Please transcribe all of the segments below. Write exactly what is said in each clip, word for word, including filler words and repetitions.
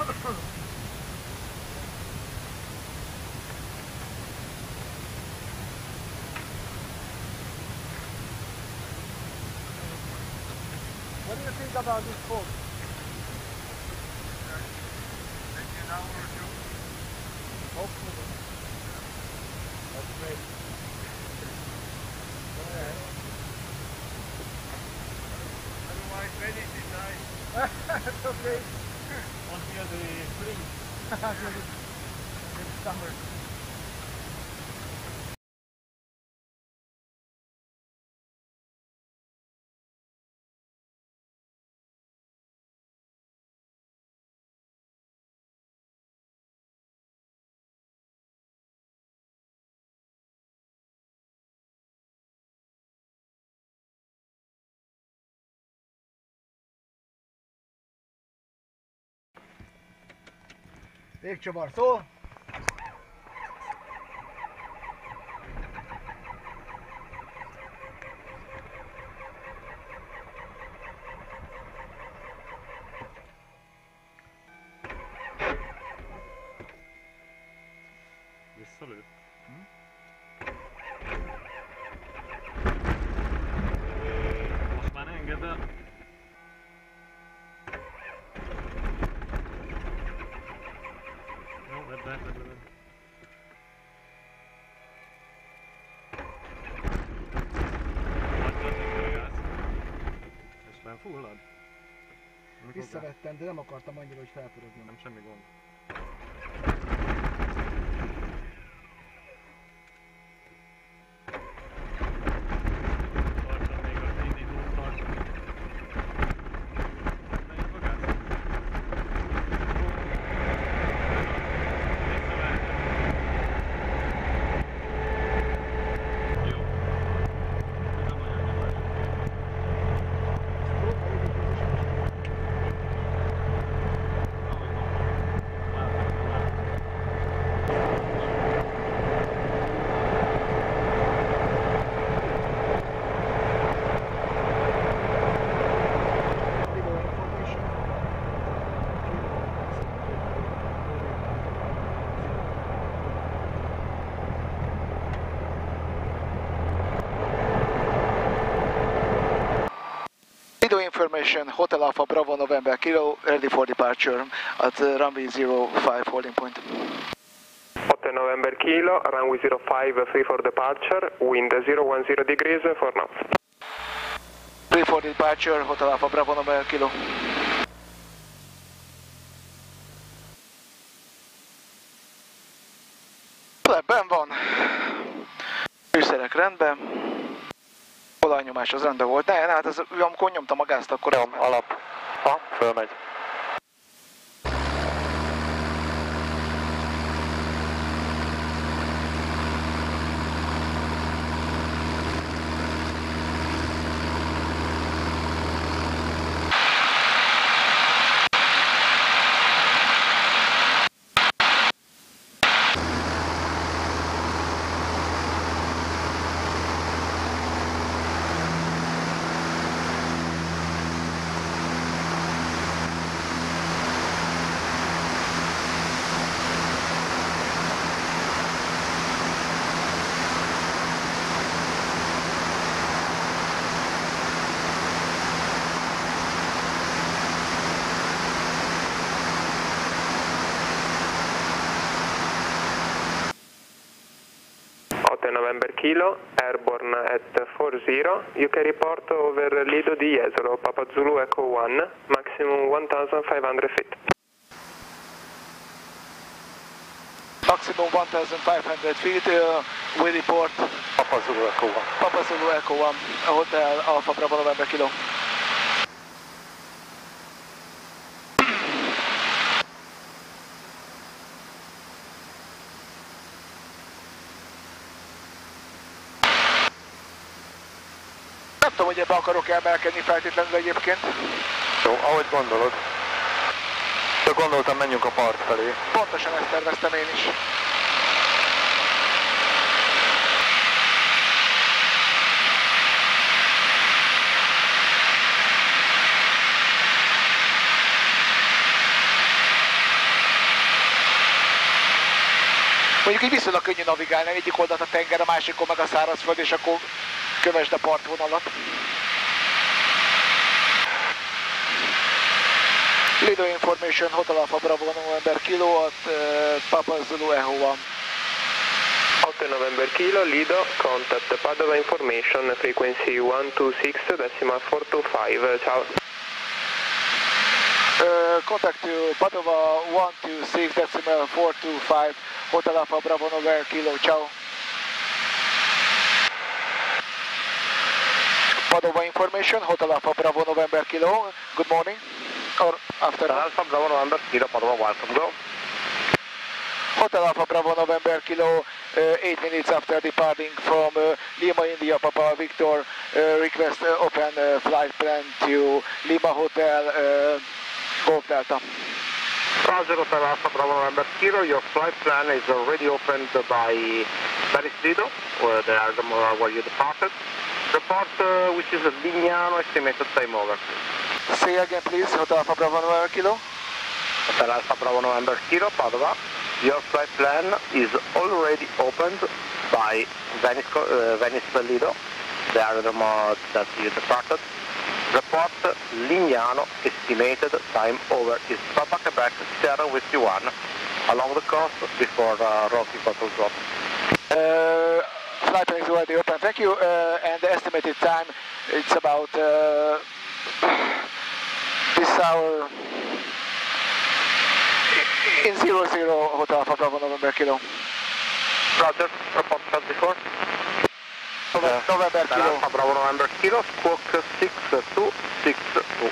What do you think about this fog? Maybe an hour or two. Hopefully. That's great. Go ahead. Otherwise, Venice is nice. That's okay. Until the spring. It's summer. Légcsavar szól. Visszalő. Hm? Most már engedd el. Jó, vedd be, vedd be, vedd be. Hogy történik a gáz? És nem fullad? Visszavettem, de nem akartam annyira, hogy felpörögnöm. Nem semmi gond. Tartsam még az indítót, tartsam. Menjünk a gáz. Jó. Ez a nagyon nyomás. Lido information, Hotel Alpha Bravo November Kilo, ready for departure at uh, runway zero five holding point. Hotel November Kilo, runway zero five, free for departure, wind zero one zero degrees for now. Free for departure, Hotel Alpha Bravo November Kilo. Ebben van. Fűszerek rendben. Olajnyomás az rendben volt. Ne, hát ez, amikor nyomtam a gázt, akkor... Nyom, alap. Ha, fölmegy. November Kilo, airborne at four zero. You can report over Lido di Jesolo, Papa Zulu Echo one, maximum one thousand five hundred feet. Maximum one thousand five hundred feet, uh, we report Papa Zulu Echo one. Papa Zulu Echo one, Hotel Alpha Bravo November Kilo. Nem tudom, hogy ebbe akarok emelkedni feltétlenül egyébként. Jó, ahogy gondolod. Csak gondoltam, menjünk a part felé. Pontosan ezt terveztem én is. Mondjuk így viszonylag könnyű navigálni, egyik oldalt a tenger, a másikon meg a szárazföld, és akkor kövesd a partvonalat. Lido information, Hotel Alpha Bravo November Kilo at uh, Papa Zulu Echo one. Hotel November Kilo, Lido, contact Padova information, frequency one two six decimal four two five, ciao. Uh, contact to Padova one two six decimal four two five, Hotel Alpha Bravo November Kilo, ciao. Padova information, Hotel Alpha Bravo November Kilo, good morning, or afternoon. Hotel Alpha Bravo November Kilo, Padova, welcome, go. Hotel Alpha Bravo November Kilo, uh, eight minutes after departing from uh, Lima, India, Papa Victor, uh, request uh, open uh, flight plan to Lima Hotel, uh, Golf Delta. Roger, Hotel Alpha Bravo November Kilo, your flight plan is already opened by Venice Lido, where the aerodrome where you departed. Report uh, which is a Lignano estimated time over. Say again please, Hotel Alpha Bravo November Kilo. Hotel Alpha Bravo November Kilo, Padova. Your flight plan is already opened by Venice, uh, Venice Lido, the aerodrome that you departed. Report Lignano estimated time over is Papa Quebec Sierra Whiskey one along the coast before uh, Rocky Bottle Drop. Uh, flight plan is already open, thank you, uh, and the estimated time, it's about uh, this hour in zero zero, Hotel Alpha Bravo November Kilo. Roger, report twenty-four. November, November Kilo. Alpha Bravo November Kilo, squawk six two six two.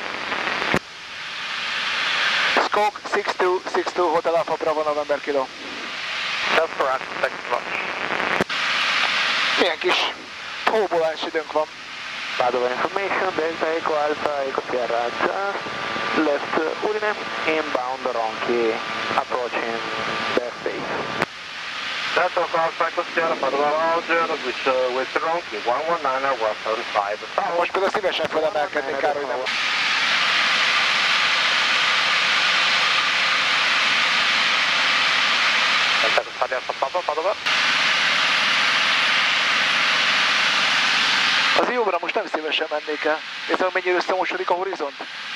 Squawk six two six two, Hotel Alpha Bravo November Kilo. That's correct, thanks so much. Milyen kis hóbolás időnk van. Padova information, Delta Echo Alpha Echo Sierra just left Udine, inbound Ronchi, approaching their base. Delta Echo Alpha Echo Sierra, Padova Roger, with uh, with Ronchi, one one nine one seven five. Most például szívesen felemelkednék, kár, hogy nem. Delta Alpha Papa, Padova. Az jóra most nem szívesen mennék el. Nézzem, mennyire összemosodik a horizont.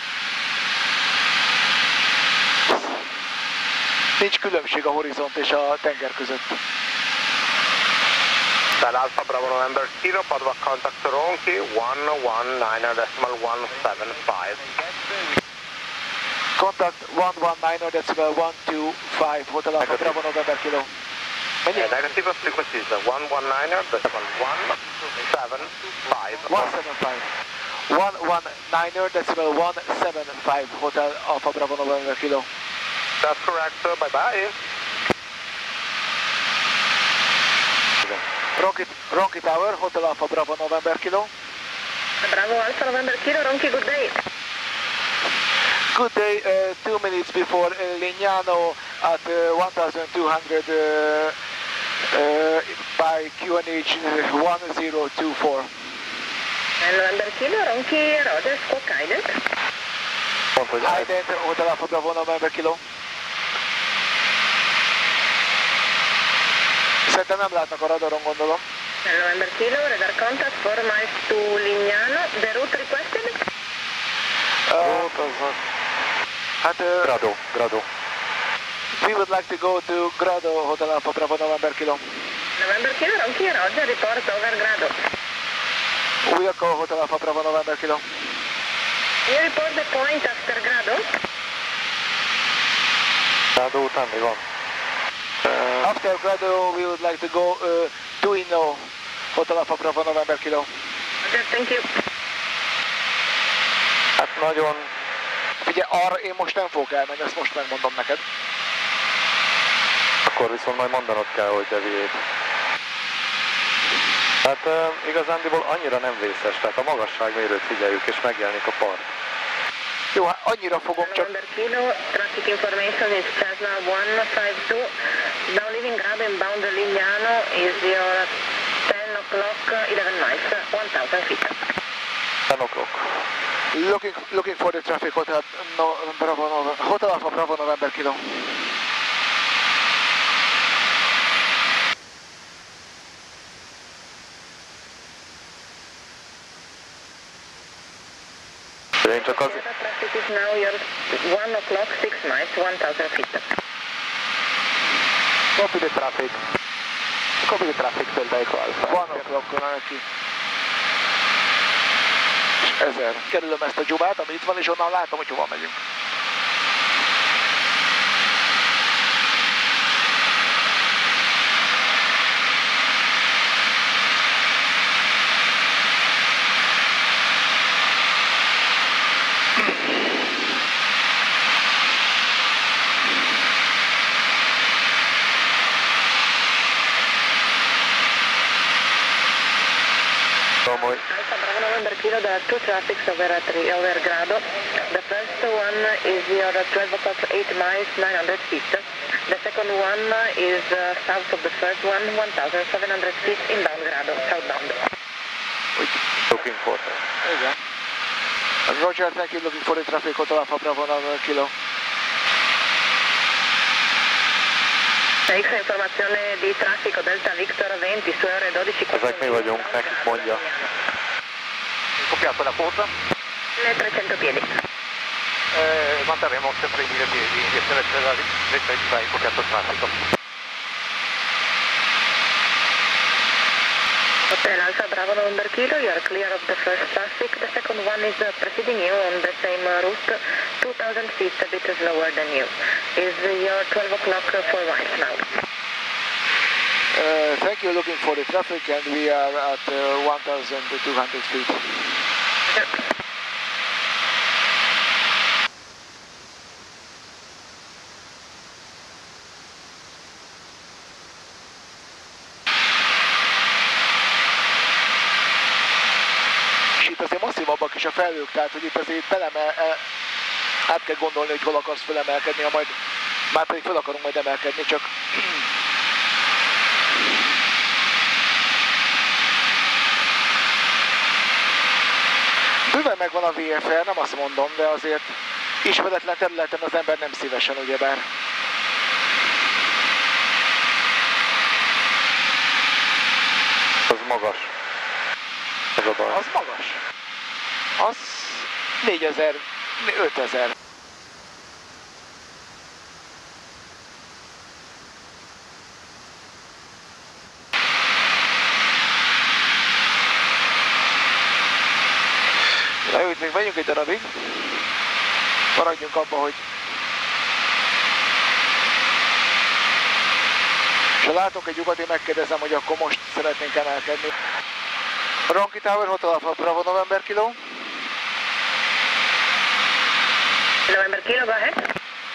Nincs különbség a horizont és a tenger között. Hotel Alpha Bravo November Kilo, Padova contact Ronchi, one one nine decimal one seven five. Contact one one nine decimal one two five, Hotel Alpha Bravo November Kilo. Mennyi? Yeah, negative frequency is one one nine decimal one seven five. one seven five. one one nine decimal one seven five, Hotel Alpha Bravo November Kilo. That's correct, sir. Bye-bye. Rocky, Rocky Tower, Hotel Alpha Bravo November Kilo. Bravo Alpha November Kilo, Ronchi, good day. Good day, uh, two minutes before uh, Lignano at uh, one thousand two hundred uh, uh, by Q N H uh, one zero two four. November Kilo, Ronchi, Roger, squawk ident. Ident, Hotel Alpha Bravo November Kilo. Szerintem nem látnak a radaron, gondolom. November Kilo, radar contact four miles to Lignano, the route requested? Uh, hát, uh, Grado, Grado. we would like to go to Grado, Hotel Alpha Bravo November Kilo. November Kilo, Ronchi, Roger, report over Grado. We are call Hotel Alpha Bravo November Kilo. You report the point after Grado? Grado után mi van? Uh, after Grado, we would like to go uh, to Inno, Hotel Alpha Bravo November Kilo. Roger, thank you. Hát nagyon... Figyelj, arra én most nem fogok elmenni, ezt most megmondom neked. Akkor viszont majd mondanod kell, hogy deviate. Hát uh, igazándiból annyira nem vészes, tehát a magasságmérőt figyeljük és megjelenik a part. Jó, hát annyira fogom csak... November Kilo, traffic information is Cessna one five two. Now leaving Grado inbound Lignano is your ten o'clock, eleven miles, one thousand feet. ten o'clock. Looking, looking for the traffic, Hotel, no, Bravo, November, Hotel Alpha Bravo November Kilo. Én csak az... Traffic is now your one o'clock, six miles, one thousand feet. Copy the traffic. Copy the traffic, Delta Echo Alpha. Van o'clock-on neki. És ezer. Kerülöm ezt a dzsubát, ami itt van, és onnan látom, hogy hova megyünk. Alpha Bravo November Kilo, there are two traffics over at over Grado. The first one is your twelve o'clock, eight miles, nine hundred feet. The second one is uh, south of the first one, one thousand seven hundred feet inbound Grado, southbound. Looking for that. Igen. Roger, thank you. Looking for the traffic, Hotel Alpha Bravo November Kilo. X informazione di traffico Delta Victor venti su ore dodici. Ezek mi vagyunk, nekik mondja. Copiato la quota? trecento piedi. Eh, manterremo sempre i mille piedi, direzione della vetta di copiato il traffico. Hotel Alpha Bravo November Kilo, you are clear of the first traffic. The second one is uh, preceding you on the same uh, route, two thousand feet, a bit slower than you. Is uh, your twelve o'clock, uh, four miles now. Uh, thank you. Looking for the traffic, and we are at uh, one thousand two hundred feet. Sure. Masszívabbak is a felhők, tehát hogy itt azért felemel, át kell gondolni, hogy hol akarsz felemelkedni, ha majd, már pedig fel akarunk majd emelkedni, csak bőven megvan a vé ef er, nem azt mondom, de azért ismeretlen területen az ember nem szívesen, ugyebár. Az magas. Ez a baj. Az magas. Az négyezer, ötezer. Na jó, itt még megyünk egy darabig. Maradjunk abba, hogy... És ha látunk egy lyukat, én megkérdezem, hogy akkor most szeretnénk emelkedni. Ronki Tower, Hotel Alpha Bravo November Kilo. November Kilo, go ahead.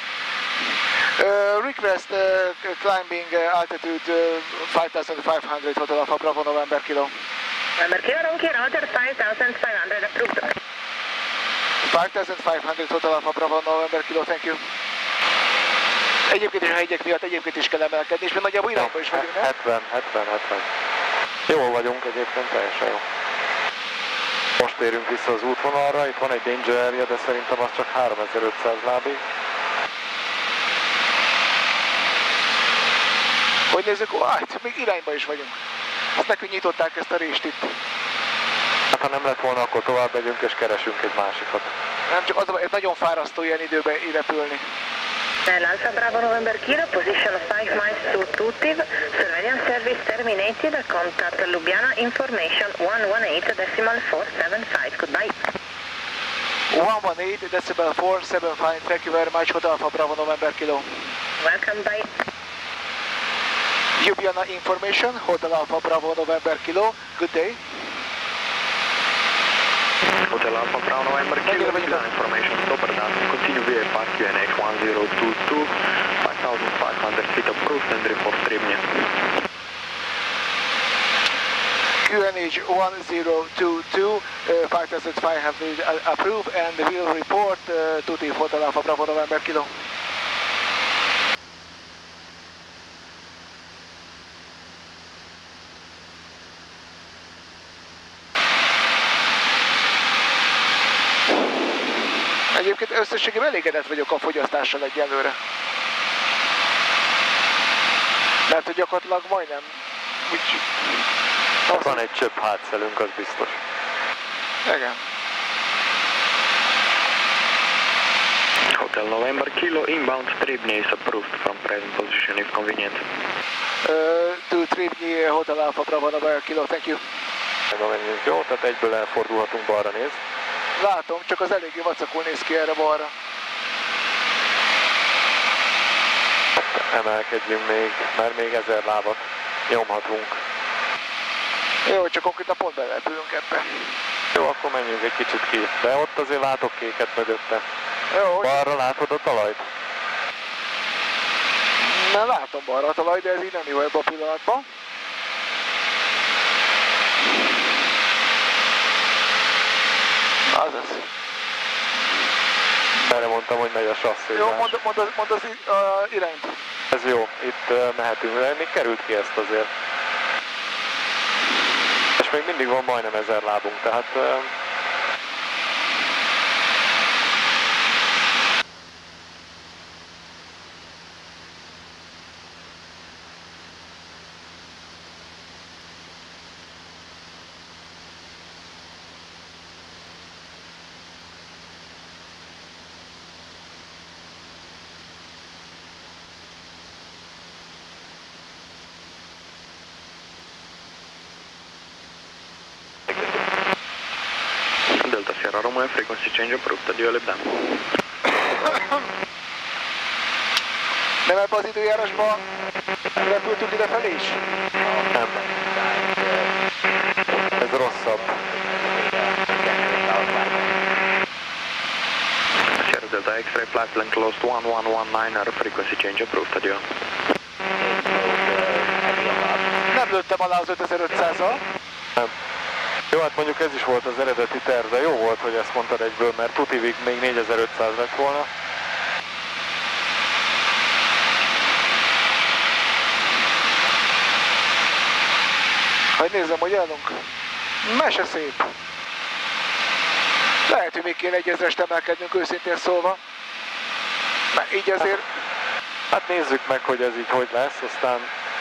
Uh, request uh, climbing uh, altitude uh, five thousand five hundred, Hotel Alpha Bravo November Kilo. November Kilo, Ronki, Roger, five thousand five hundred, approved. five thousand five hundred, Hotel Alpha Bravo November Kilo, thank you. Egyébként is a hegyek miatt egyébként is kell emelkedni, és mi nagyjából irányba is vagyunk, nem? hetven, hetven, hetven. Jól vagyunk egyébként, teljesen jó. Most érünk vissza az útvonalra, itt van egy danger area, de szerintem az csak háromezer-ötszáz lábig. Hogy nézzük? Ó, hát még irányba is vagyunk. Azt nekünk nyitották ezt a rést itt. Hát ha nem lett volna, akkor tovább megyünk és keresünk egy másikat. Nem csak az, ez nagyon fárasztó ilyen időben repülni. Alpha Bravo November Kilo, position five miles to Tutiv, surveillance service terminated, contact Ljubljana, information one one eight decimal four seven five, goodbye. one one eight decimal four seven five, thank you very much, Hotel Alpha Bravo November Kilo. Welcome, bye. Ljubljana information, Hotel Alpha Bravo November Kilo, good day. Hotel Alpha Bravo November Kilo, Ljubljana information, dobar dan, continue V F R Q N H one zero two two, five thousand five hundred feet approved and report Trebnje. Q N H one zero two two, uh, five thousand five hundred approved and will report uh, to the Hotel Alpha Bravo November Kilo. Egyébként összességében elégedett vagyok a fogyasztással egyelőre. Mert hogy gyakorlatilag majdnem úgy... Hát van egy csöpp hátszelünk, az biztos. Igen. Hotel November Kilo, inbound Tribny is approved from present position if convenient. Uh, to Tribny, Hotel Alpha Bravo November Kilo, thank you. Menjünk, jó, tehát egyből elfordulhatunk, balra néz. Látom, csak az eléggé vacakul néz ki erre balra. Emelkedjünk még, mert még ezer lábat nyomhatunk. Jó, csak konkrétan pont belepülünk ebbe. Jó, akkor menjünk egy kicsit ki, de ott azért látok kéket mögötte. Jó, balra látod a talajt? Nem látom balra a talaj, de ez így nem jó ebben a pillanatban. Azaz. Erre mondtam, hogy megy a sasszézás. Jó, mondd, mondd, az, mondd az uh, irányt. Ez jó, itt uh, mehetünk, de még került ki ezt azért. És még mindig van majdnem ezer lábunk, tehát... Uh, Delta Sierra Romeo, frequency change approved, adieu lip down. Nem ebbe az időjárásban repültünk idefelé is? nem. Ez rosszabb. Sierra Delta X-ray flight plan closed one one one nine, air frequency change approved, adieu. Nem lőttem alá az ötezer-ötszázzal. Nem. Jó, hát mondjuk ez is volt az eredeti terv, de jó volt, hogy ezt mondtad egyből, mert tutivig még négyezer-ötszáz lett volna. Hogy nézzem, hogy állunk. Mese szép. Lehet, hogy még kéne egy ezrest emelkednünk, őszintén szólva. Mert így azért... Hát nézzük meg, hogy ez így hogy lesz, aztán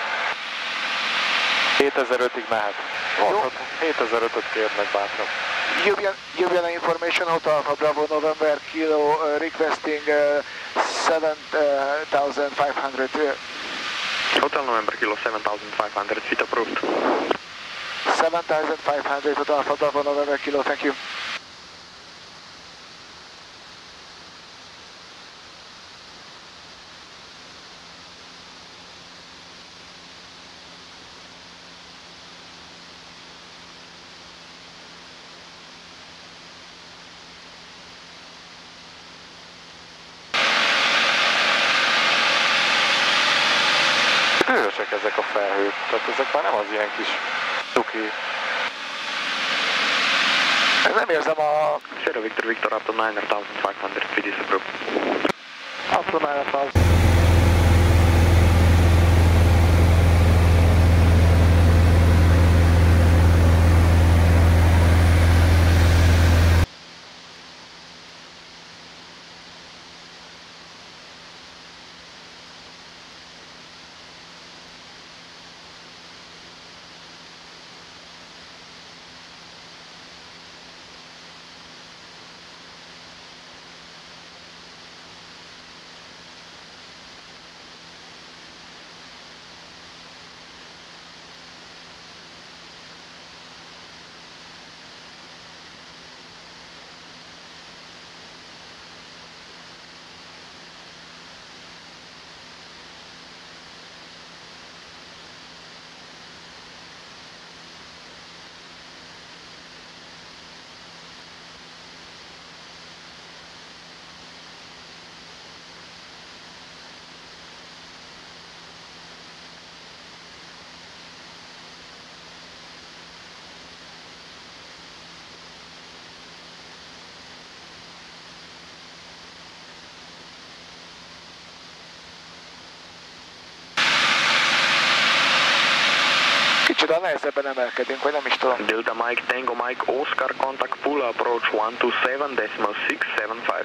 hétezer-ötig mehet. hétezer-ötöt kérnek bátran. Jubilant information, Hotel Alpha Bravo November Kilo uh, requesting uh, seven thousand five hundred. Uh, Hotel November Kilo seven thousand five hundred feet approved. seven thousand five hundred Hotel Alpha Bravo November Kilo, thank you. Hősek ezek a felhők, tehát ezek már nem az ilyen kis tuki. Nem érzem a... Sierra Victor Victor up to nine thousand five hundred feet is approved. Up to nine thousand. Kicsoda nehezebben emelkedünk, vagy nem is tudom. Delta Mike Tango Mike Oscar contact pull approach one two seven decimal six seven five.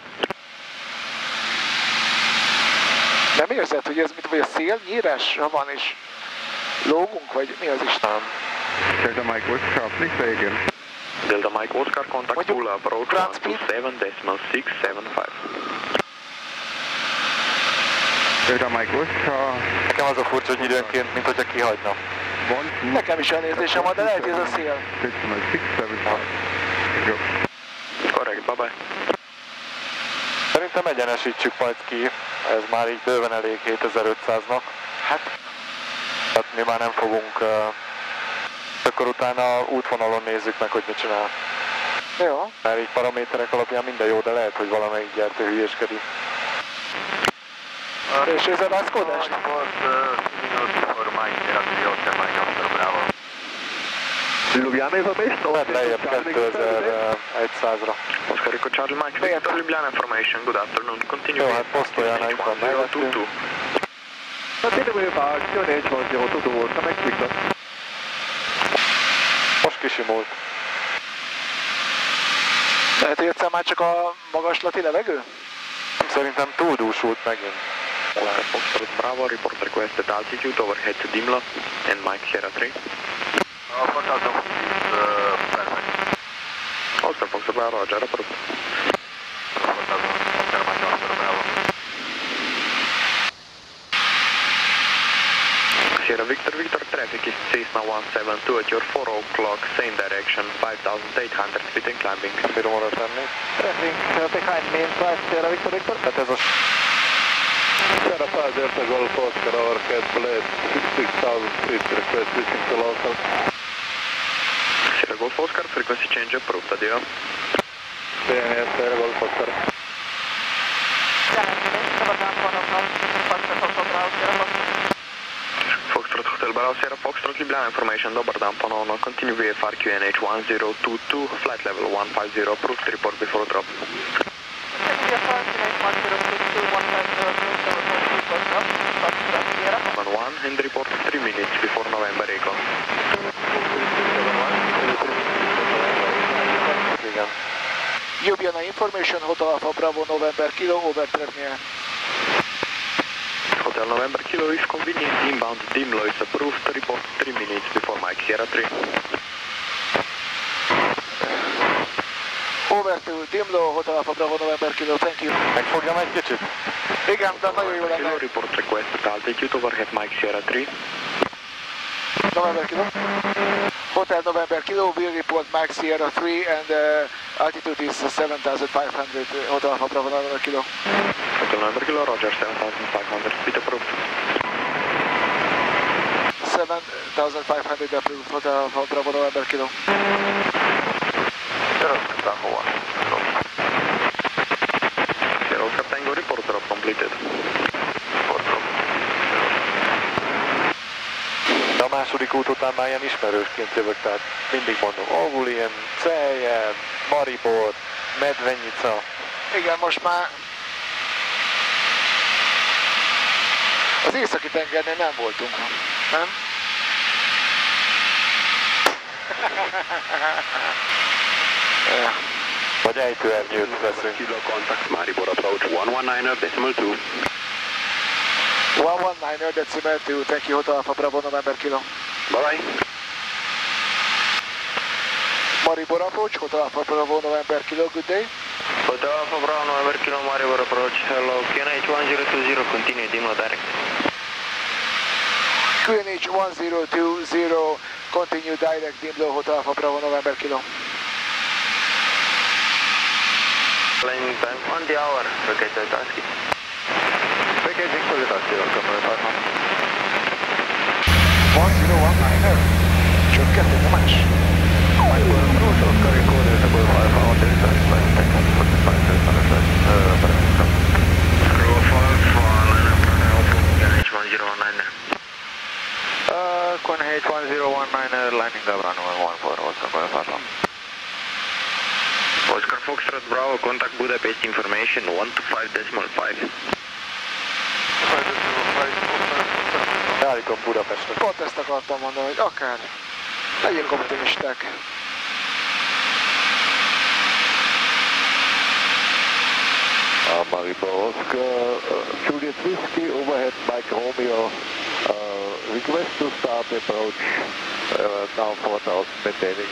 Nem érzed, hogy ez mit, vagy a szél nyírásra van és lógunk, vagy mi az Isten? Delta Mike Oscar, please say again. Delta Mike Oscar contact Mondjuk pull approach ground one two seven decimal six seven five. Data Mike Oscar. Nekem az a furcsa, hogy időnként, mint hogyha kihagyna. Nekem is olyan érzésem van, de lehet, hogy ez a szél. Correct, bye bye. Szerintem egyenesítsük majd ki, ez már így bőven elég hétezer-ötszáznak. Hát, hát mi már nem fogunk, uh, akkor utána útvonalon nézzük meg, hogy mit csinál. Jó. Mert így paraméterek alapján minden jó, de lehet, hogy valamelyik gyertő hülyéskedik. És ez a vászkódást? Ljubljana information. Lehet lejjebb kétezer-százra. Oscar Echo Charlie Mike Victor, Ljubljana information. Good afternoon. Continue. Jó, hát posztoljan itt van mellettünk. Most kisimult. Lehet, hogy egyszer már csak a magaslati levegő? Szerintem túl dúsult megint. Oscar Foxtrot Bravo, report requested altitude overhead to Dimla and Mike Sierra three. Oscar Foxtrot Bravo, Roger, report. Sierra Victor, Victor, traffic is Cessna one seven two at your four o'clock, same direction, five thousand eight hundred feet in climbing. Bírom oda tenni. Traffic behind main flight, Sierra Victor Victor. Hát ez a... Sierra five Delta Golf Oscar overhead blade six thousand feet request switching to local. Sierra Golf Oscar, frequency change approved, adieu. Sierra Sierra Golf Oscar. Foxtrot Hotel Bravo Sierra Foxtrot, Ljubljana information, dobar dan ponovno, continue V F R Q N H one zero two two, flight level one five zero, approved, report before drop. one one and report three minutes before November Echo. Igen. Ljubljana information, Hotel Alpha Bravo November Kilo, over Trevnia. Hotel November Kilo is convenient inbound Dimlo is approved, report three minutes before Mike Sierra three. Over to Dimlo, Hotel Alpha Bravo November Kilo, thank you. Megfogjam egy kicsit? Igen, de nagyon jó lenne. Kilo report requested altitude overhead Mike Sierra three. November Kilo. Hotel November Kilo, will report Mike Sierra three and uh, altitude is seven thousand five hundred, uh, Hotel Alpha Bravo November Kilo. Hotel November Kilo, Roger, seven thousand five hundred feet approved. seven thousand five hundred approved, Hotel Alpha Bravo November Kilo. Sierra Oscar Tango, report drop completed. De a második út után már ilyen ismerősként jövök, tehát mindig mondom, Ovulien, Celje, Maribor, Medvenyica. Igen, most már az északi tengernél nem voltunk, nem? Vagy ejtőernyőt veszünk. Kilo contact Maribor approach one one nine decimal two. one one nine decimal two, thank you, Hotel Alpha Bravo November Kilo. Bye bye. Maribor approach, Hotel Alpha Bravo November Kilo, good day. Hotel Alpha Bravo November Kilo, Maribor approach, hello, Q N H one zero two zero, continue Dimlo direct. Q N H one zero two zero, continue direct Dimlo, Hotel Alpha Bravo November Kilo. Landing time on the hour, vacated taxi. Vacating for the taxi, welcome to the one zero one nine, csökkent a nyomás. Maribor approach, Oscar recorded above Alpha on the research flight, takeoff forty-five, seven hundred flight, uh, parameter. Alpha Alpha, line up on Alpha, Q N H one zero one nine. Uh, Q N H one zero one nine, landing the runway one four, Oscar Golf Alpha. Oscar Foxtrot Bravo, contact Budapest information one two five decimal five. Beállítom Budapestre. Pont ezt akartam mondani, hogy akár legyünk optimisták. Uh, Maribor Oscar, uh, Juliet Whiskey, overhead Mike Romeo, uh, request to start approach, uh, now four thousand maintaining.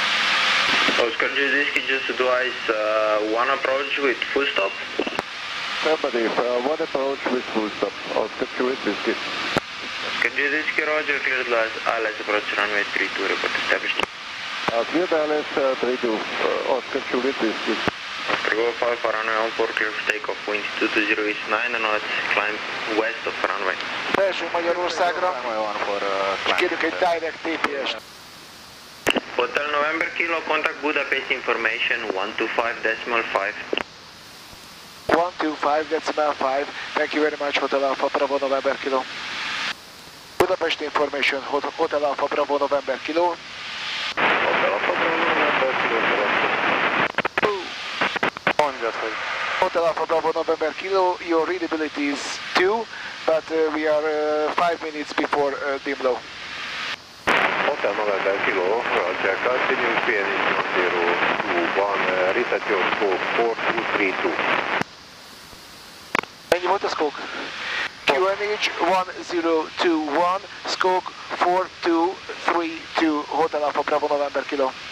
Oscar Juliet Whiskey, just advise uh, one approach with full stop. Somebody, uh, one approach with full stop. Oscar Juliet Whiskey. Oscar Juliet Whiskey, Roger, cleared I L S approach runway three two, report established. Uh, cleared I L S uh, three two, uh, Oscar Juliet Whiskey. Oscar Golf Alpha, runway one four, clear for takeoff, wind two two zero east nine, and now it's climb west of runway. Belső Magyarországra, és kérjük egy direct té pé es-t. Hotel November Kilo, contact Budapest information one two five decimal five. one two five decimal five, thank you very much, Hotel Alpha Bravo November Kilo. Budapest information, Hotel Alpha Bravo November Kilo. Hotel Alpha Bravo November Kilo. Mondja, hogy Hotel Alpha Bravo November Kilo, your readability is two, but uh, we are uh, five minutes before uh, dim low. Hotel November Kilo, Roger, continue P N H one zero two one, uh, reset your scope four two three two. Mennyi volt a scope? Q N H one zero two one, scope four two three two, Hotel Alpha Bravo November Kilo.